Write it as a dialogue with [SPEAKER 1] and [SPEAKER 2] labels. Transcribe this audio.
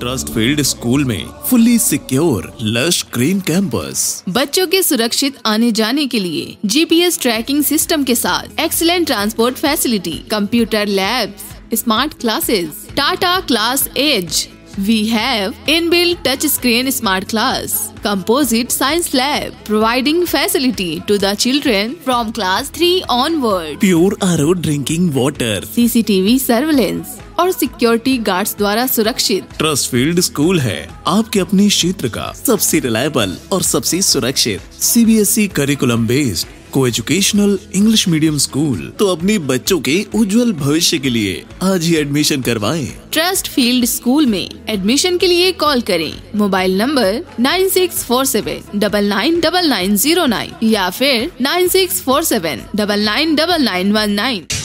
[SPEAKER 1] Trust field school में fully secure lush green campus.
[SPEAKER 2] बच्चों के सुरक्षित आने जाने के लिए GPS ट्रैकिंग सिस्टम के साथ excellent transport facility, computer labs, smart classes, Tata class edge. We have inbuilt touchscreen smart class, composite science lab, providing facility to the children from class 3 onward.
[SPEAKER 1] Pure RO drinking water,
[SPEAKER 2] CCTV surveillance और security guards द्वारा सुरक्षित।
[SPEAKER 1] Trust field school है आपके अपने क्षेत्र का सबसे reliable और सबसे सुरक्षित CBSE curriculum based coeducational English medium school. तो अपने बच्चों के उज्जवल भविष्य के लिए आज ही एडमिशन करवाएं।
[SPEAKER 2] ट्रस्ट फील्ड स्कूल में एडमिशन के लिए कॉल करें। मोबाइल नंबर 9647999909 या फिर 9647999919।